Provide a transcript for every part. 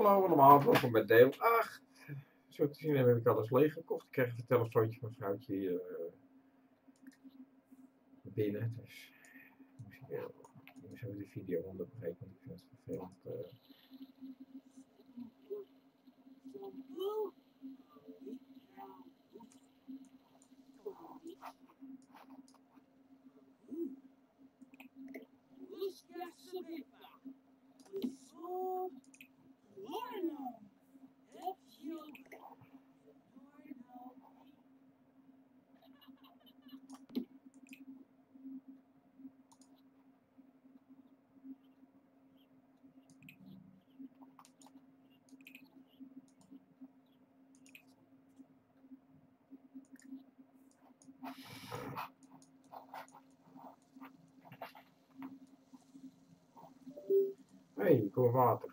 Hallo allemaal, welkom bij deel 8. Zo te zien heb ik alles leeg gekocht. Ik kreeg even een telefoontje van een vrouwtje hier binnen. Dus moest ik even de video onderbreken, want ik vind het vervelend. Hey, ik hoor water.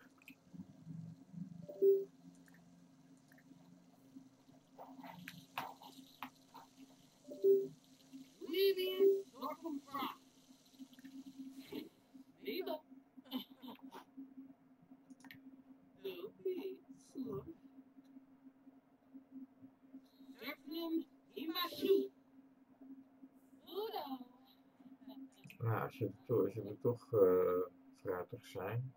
Nou, als je toch fruitig zijn.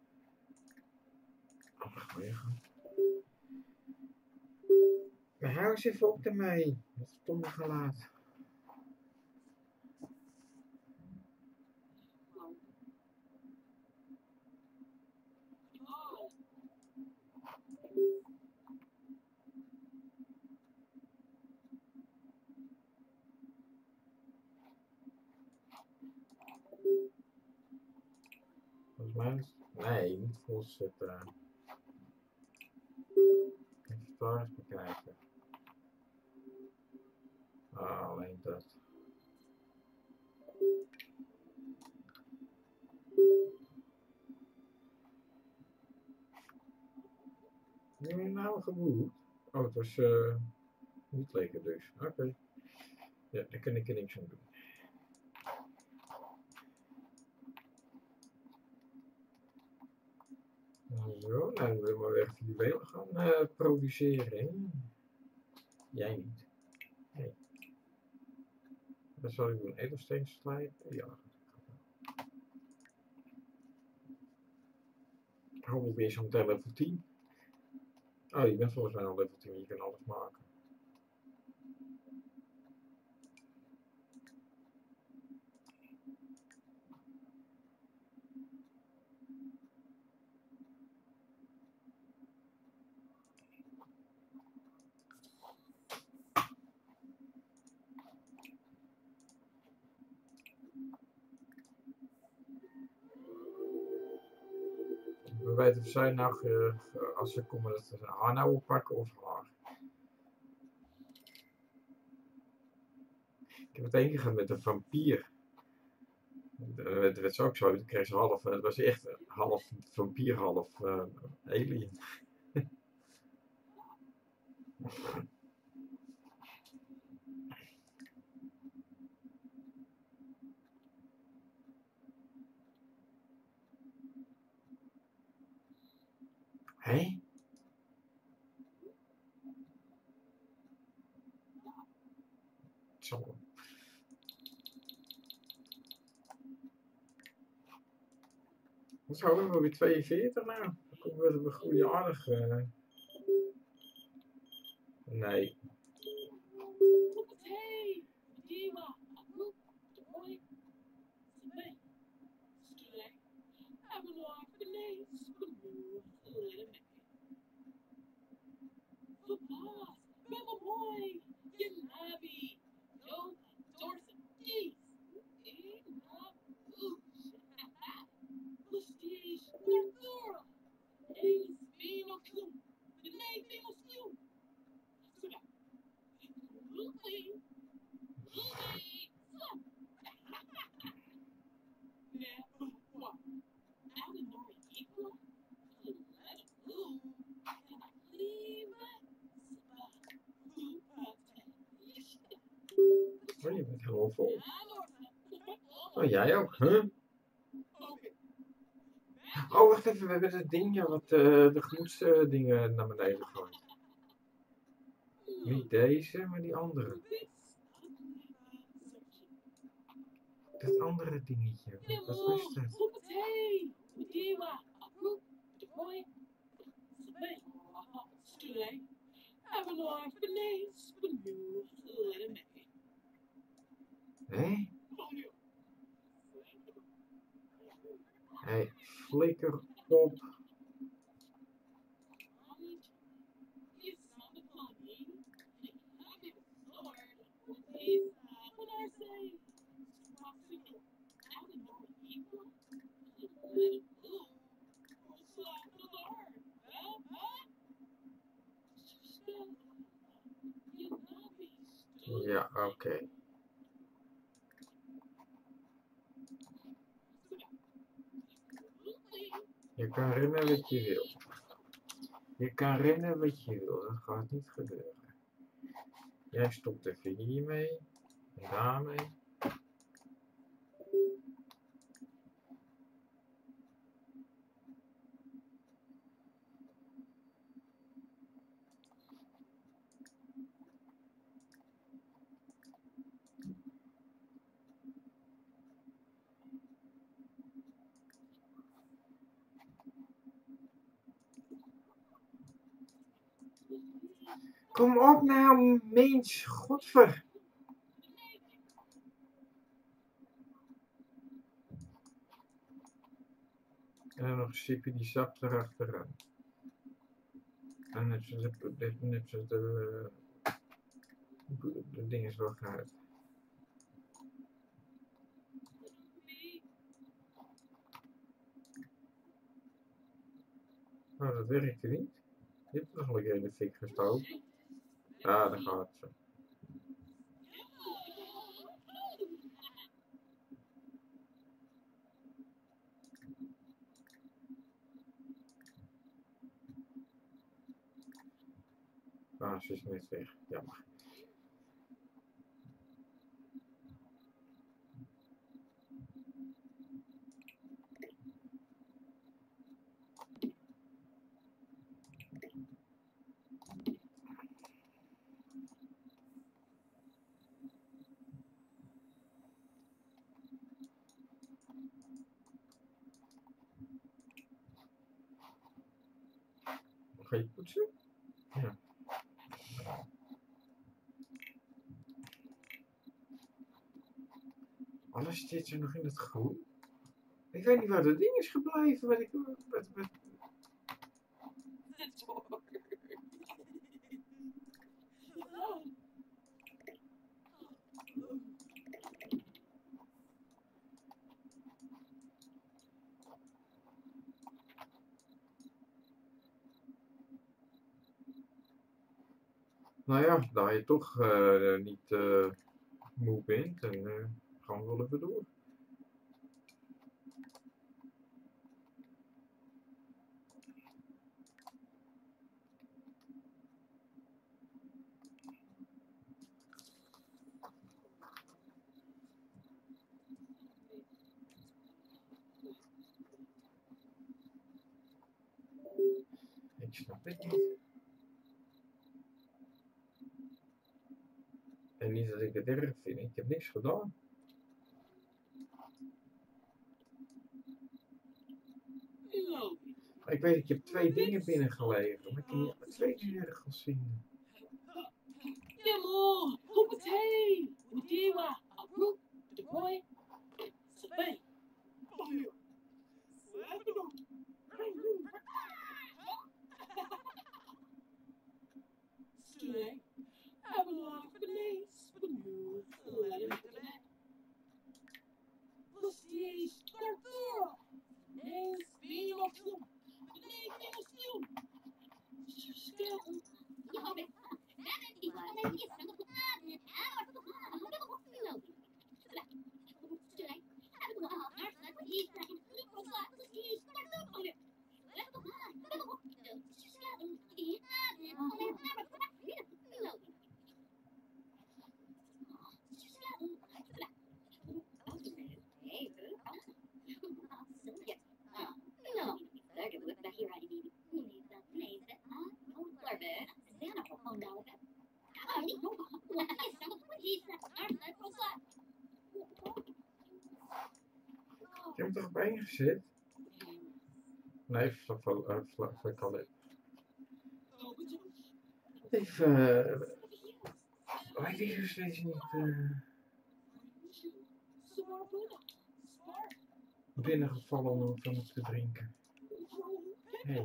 Oh, ga je gaan. Maar hou eens even op ermee. Met het stomme gelaat. Volgens mij is nee, niet volzetten. Even daar eens bekijken. Ah, alleen dat. Heb je nou geboerd? Oh, het was niet lekker dus. Oké. Ja, daar kan ik er niks aan doen. Zo, nou dan willen we weer even die wielen gaan produceren. Jij niet. Nee. Dat zal ik doen. Edelsteen slijpen. Ja. Hou weer zo'n level 10. Oh, je bent volgens mij al level 10. Je kan alles maken. We weten of zij nou, als ze komen, dat ze haar nou oppakken of haar. Ik heb het één gehad met een vampier. Het werd zo ook zo, toen kreeg ze half, het was echt half vampier, half alien. Hé? Zo. Wat zouden we weer 42 nou? Dan komen we groeien aardig. Nee. Oh, je bent helemaal vol. Oh, jij ook, huh? Oh, wacht even, we hebben het dingje wat de gemoedsdingen naar beneden gooit. Niet deze, maar die andere. Dat andere dingetje. Wat was dat? Hé? Hé, flikker op. Ja, oké. Je kan rennen wat je wil. Je kan rennen wat je wil, dat gaat niet gebeuren. Jij stopt even hiermee. En daarmee. Kom op nou, mens, godver. En dan nog een sipje die sap erachteraan. En net zo de ding is wel uit. Oh, dat werkte niet. Je hebt nog een keer in de fik gestoken. Ja, dat gaat zo. Ah, ze is net weg. Jammer. Ga je poetsen? Ja. Alles zit er nog in het groen. Ik weet niet waar dat ding is gebleven. Wat ik. Nou ja, daar je toch niet moe bent, dan gaan we wel even door. Ik snap het niet. En niet dat ik het erg vind, ik heb niks gedaan. Ik weet, ik heb 2 dingen binnengeleverd, maar ik kan niet alle 2 nergens zien. Ik heb er toch bij gezet? Nee, Flacalet. Even. Weet ik nog steeds niet. Binnengevallen om van het te drinken. Hey.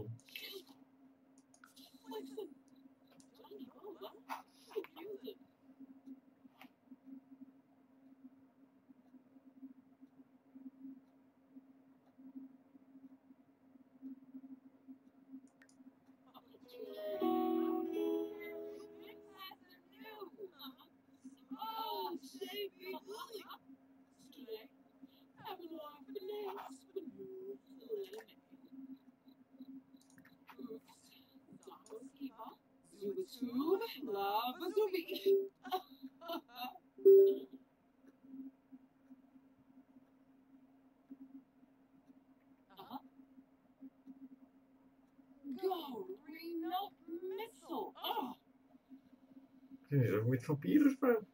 Dit is ook met vampieren gesproken.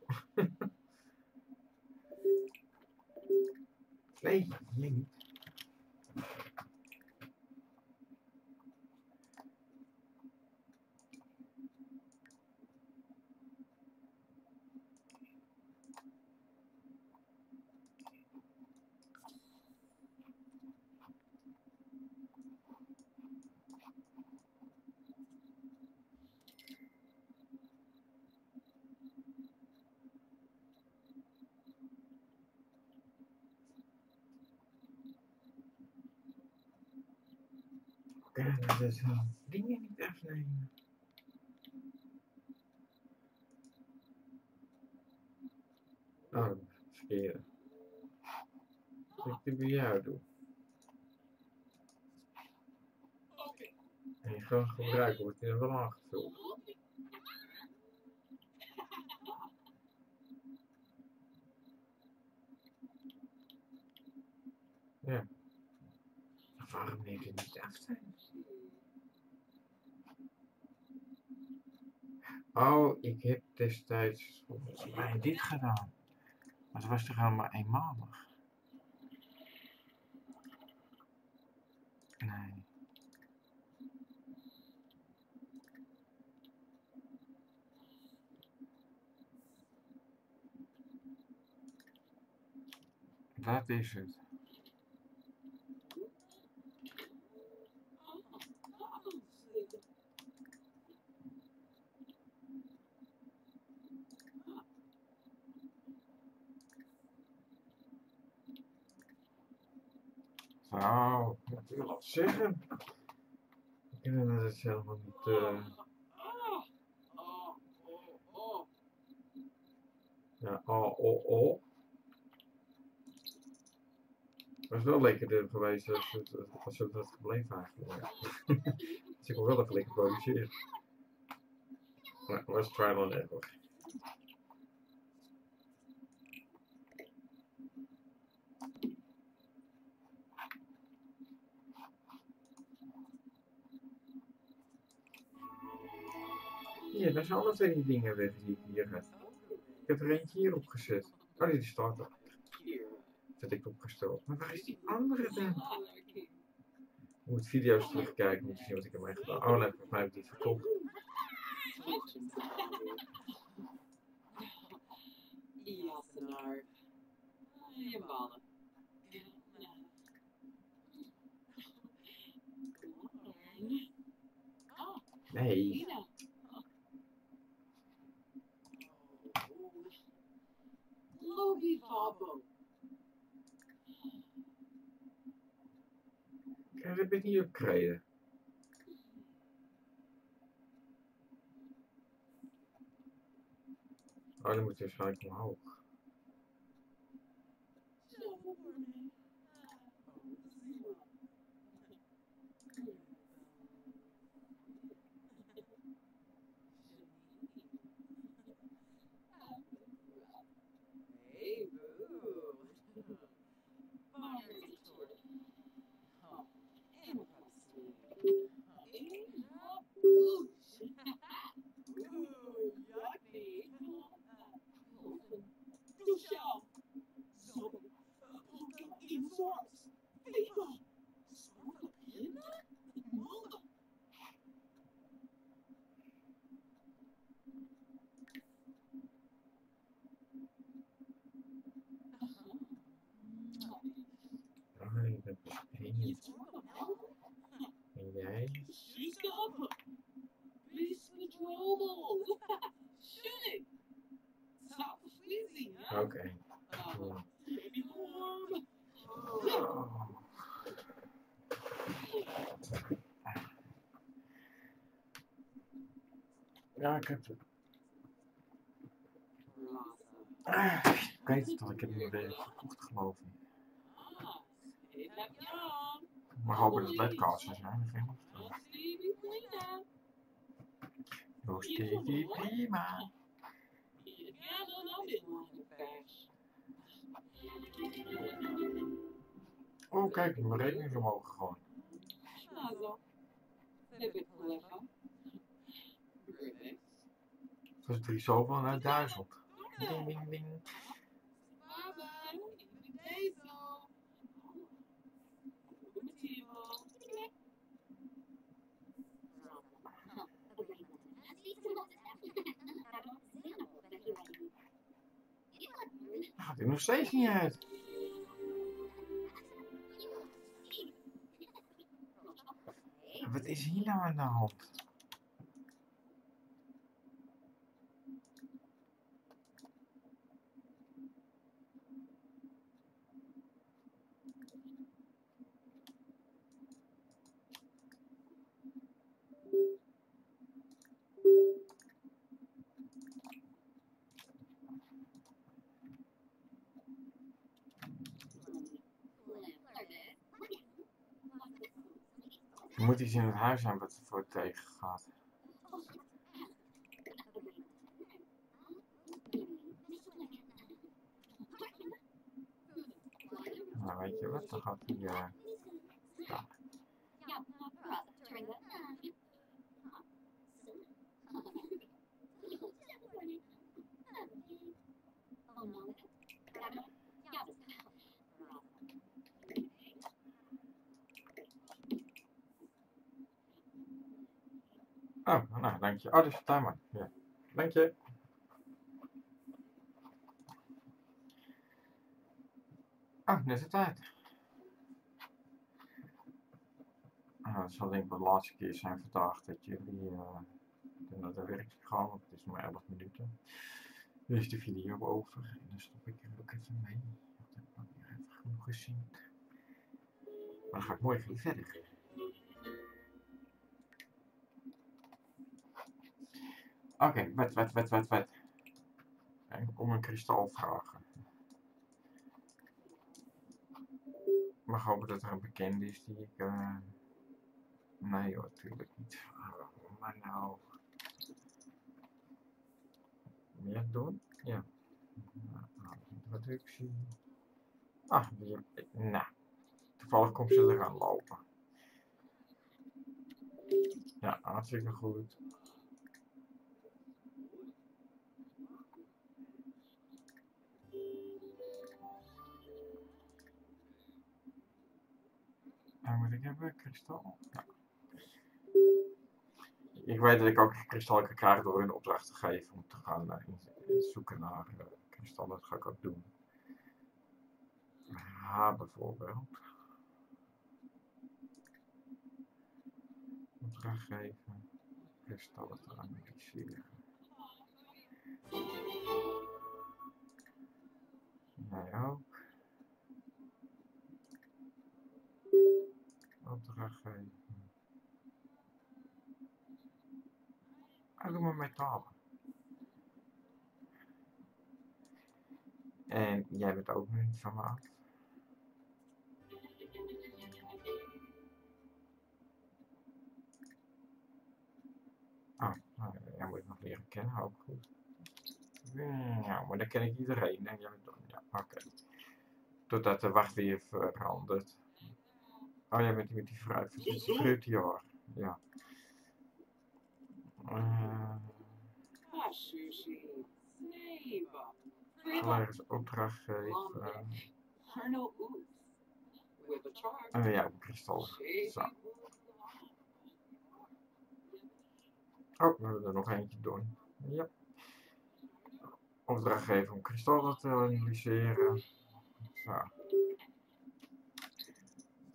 Nee, niet. Ja, dat is dingen niet afnemen. Oh, verkeerde. Dat ik die bij jou doe. En je gewoon gebruiken, wordt die er wel aangevuld. Ja. Waarom neemt het niet af zijn? Oh, ik heb destijds volgens mij dit gedaan. Maar het was toch al maar eenmalig? Nee. Dat is het. Zo, wat wil dat zeggen? Ik denk dat het helemaal niet. Ja, oh. Het was wel lekker geweest als het dat gebleven eigenlijk. Dus ik wil wel even lekker produceren. Maar het was trial and error. Ja, daar zijn alle twee die dingen weg die ik hier heb. Ik heb er eentje hier opgezet. Oh, die staat er. Dat ik opgesteld. Maar waar is die andere dan? Ik moet video's terugkijken om te zien wat ik ermee heb gedaan. Oh nee, volgens mij heb ik die verkocht. Nee. Ja, dat ben ik niet opgereden. Oh, dan moet je waarschijnlijk omhoog. het niet. En jij? Oké. Ja, ik heb het. Ik weet het al, ik heb hem weer verkocht, geloof ik. Maar gewoon bij de ledkasters zijn, vind ik. Roostig, prima. Oh, kijk, mijn rekening is omhoog gegaan. Dat is 3 zoveel naar 1000. Ding, ding, ding. Gaat hij nog steeds niet uit? Wat is hier nou aan de hand? Er moet iets in het huis zijn wat ervoor tegen gaat. Nou, weet je wat, dan gaat hij... Ja. Oh, nou, dank je. Oh, dus timer. Ja. Dank je. Oh, net is het uit. Het zal denk ik de laatste keer zijn vandaag dat jullie naar de werk gaan, want het is maar 11 minuten. Nu is de video over en dan stop ik er ook even mee. Dat heb ik nog weer even genoeg gezien. Maar dan ga ik morgen weer verder. Oké, wat. Ik kom een kristal vragen. Maar ik hoop dat er een bekende is die ik... Nee hoor, natuurlijk niet. Maar nou... Meer doen? Ja. Introductie. Ah, nou. Toevallig komt ze eraan lopen. Ja, hartstikke goed. En moet ik hebben? Kristal? Ja. Ik weet dat ik ook kristal kan krijgen door hun opdracht te geven om te gaan zoeken naar kristal. Dat ga ik ook doen. H bijvoorbeeld. Opdracht geven. Kristallen te analyseren. Jij ook. Opdracht geven. Doe maar metalen. En jij bent ook niet van me af. Oh, nou, jij moet nog leren kennen, ook goed. Ja, maar dan ken ik iedereen. En jij bent dan, ja, oké. Totdat de wacht weer verandert. Oh, jij bent met die fruitjaar. Ja. Collega's opdracht geven. En ja, kristal. Zo. Oh, we hebben er nog eentje doen. Ja. Opdracht geven om kristallen te analyseren. Zo.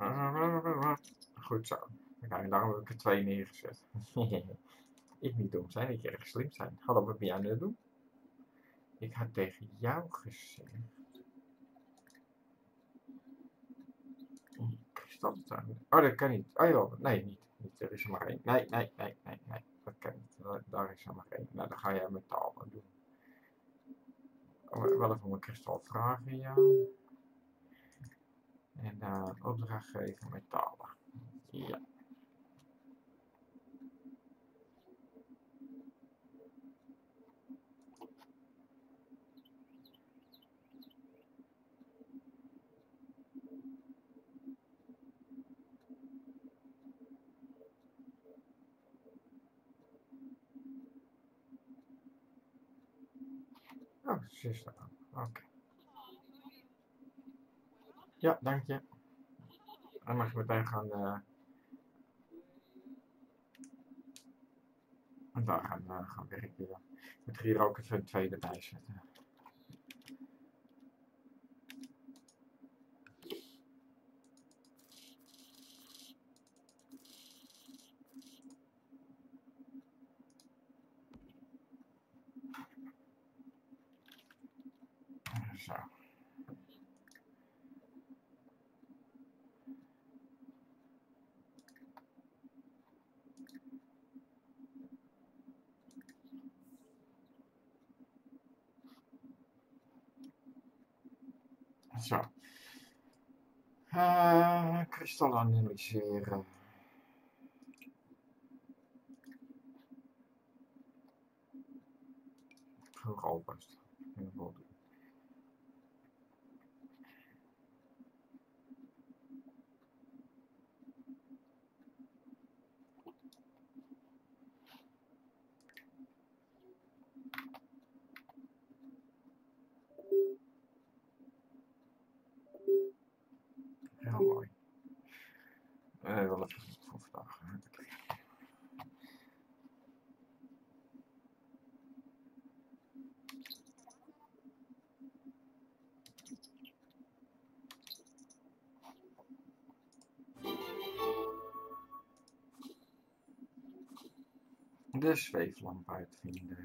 Goed zo. Kijk, daarom heb ik er 2 neergezet. Ik niet dom zijn, ik erg slim zijn. Hallo, wat ben jij aan het doen? Ik had tegen jou gezegd. Kristaltuin. Oh, dat kan niet. Oh joh, nee, niet. Er is er maar één. Nee. Dat kan niet. Daar is er maar één. Nou, dan ga jij metaal doen. Wel even een kristal vragen, ja. En opdracht geven metalen. Ja. Oh, ze is er. Oké. Ja, dank je. Dan mag je meteen gaan. Daar gaan werken. Ja. Ik moet er hier ook even een tweede bij zetten. Zo. Zo. Kristal analyseren. Vroeg alvast. Heel mooi. Wel even voor vandaag. De zweeflamp uitvinden.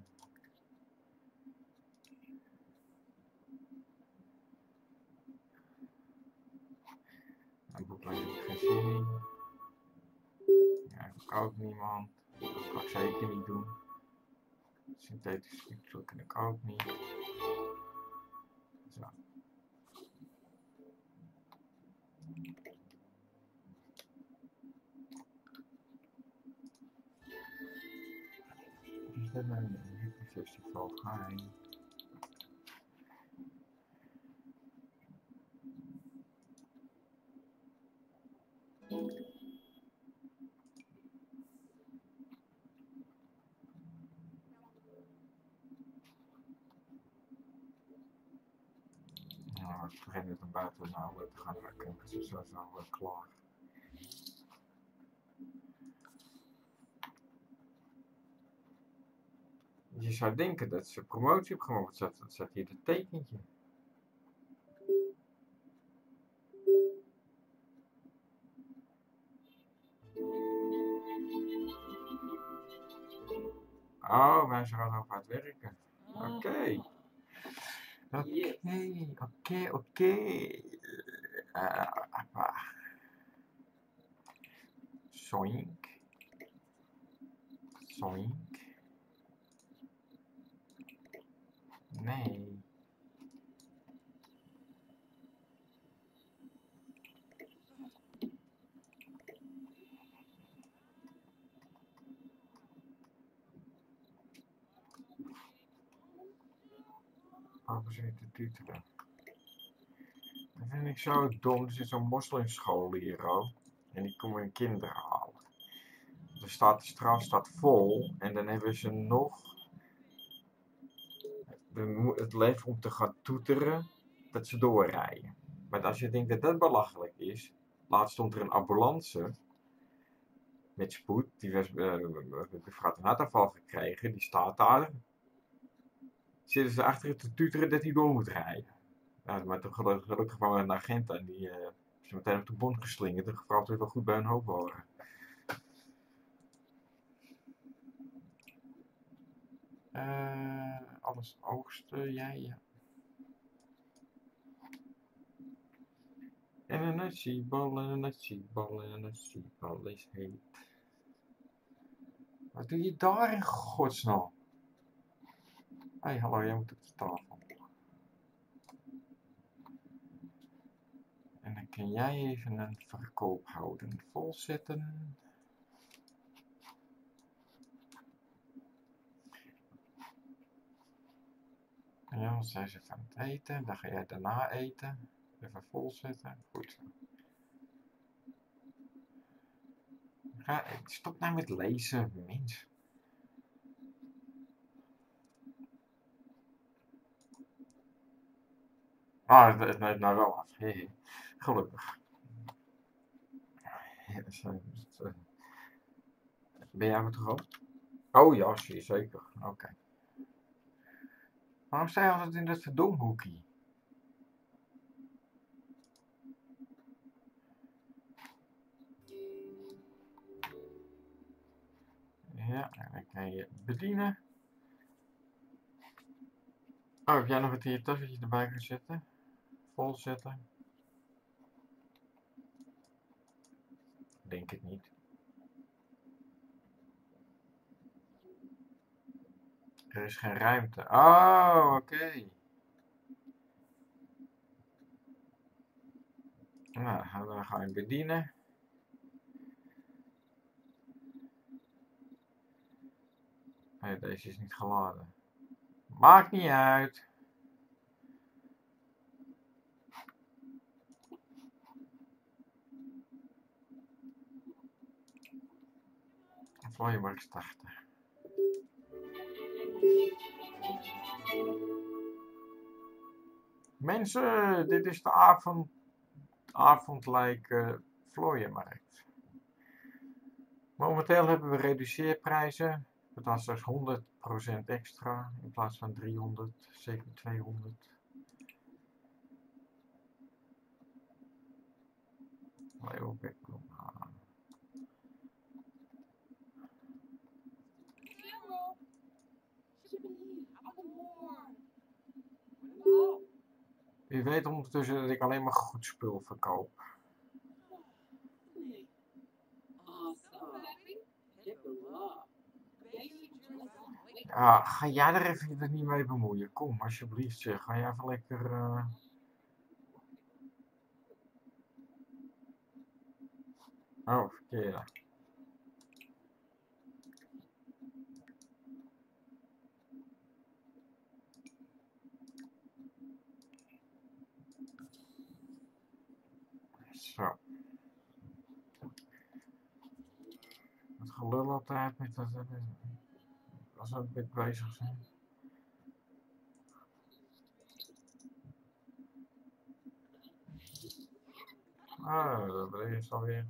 Een boekleiding heb ik geen zin in. Ja, heb ik ook niemand. Dat kan ik zeker niet doen. Synthetische structuur kan ik ook niet. Zo. Is dat nou een festival? Hi. Nou, ik begin met een buiten te gaan werken. Het is zo klaar. Je zou denken dat ze promotie op gemaakt. Wat zat hier het tekentje? Oh, wij zijn al aan het werken. Oké. Oké. Zoink. Nee. Waarom zit te tuteren? Dat vind ik zo dom. Er zit zo'n moslimschool hier ook. En die komen hun kinderen halen. De straat staat vol. En dan hebben ze nog het lef om te gaan toeteren dat ze doorrijden. Maar als je denkt dat dat belachelijk is. Laatst stond er een ambulance met spoed. Die was de hartaanval gekregen. Die staat daar. Zitten ze achter te tuteren dat hij door moet rijden. Ja, maar toch gelukkig gewoon een agent en die Als je meteen op de bon geslingerd, dan valt het wel goed bij een hoop horen. Alles oogsten, jij ja. En een nasiebal en een nasiebal en een nasiebal is heet. Wat doe je daar in godsnaam? Hé, hallo, jij moet op de tafel. En dan kun jij even een verkoophouding volzetten. Ja, dan zijn ze van het eten. Dan ga jij daarna eten. Even volzetten. Goed. Stop nou met lezen, mens. Ah, het neemt nou wel af. Gelukkig. Ben jij het toch op? Oh ja, zeker. Oké. Waarom sta je altijd in dat verdomhoekie? Ja, en dan kan je bedienen. Oh, heb jij nog een tafeltje erbij gaan zetten? Volzetten? Denk het niet. Er is geen ruimte. Oh, oké. Nou, dan ga je bedienen. Nee, deze is niet geladen. Maakt niet uit. Vlooienmarkt starten. Mensen, dit is de avondlijke vlooienmarkt. Momenteel hebben we reduceerprijzen. Betaal straks 100% extra in plaats van 300, zeker 200. U weet ondertussen dat ik alleen maar goed spul verkoop. Ja, ga jij er even niet mee bemoeien? Kom, alsjeblieft zeg. Ga jij even lekker... Oh, verkeerde. Zo. Het gelul altijd met dat... Als we een beetje bezig zijn. Ah, dat is alweer.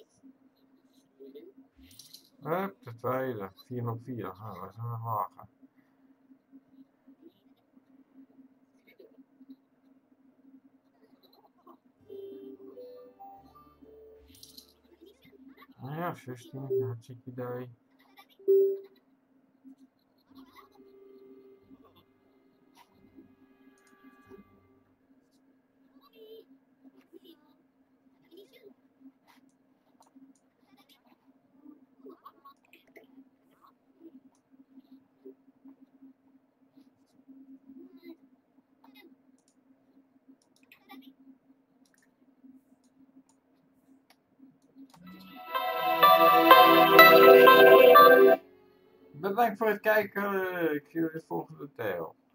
Hup, de tweede. 404. Ah, dat is een lager. Ja, 16. Hartstikke idee. Bedankt voor het kijken. Ik zie jullie volgende deel.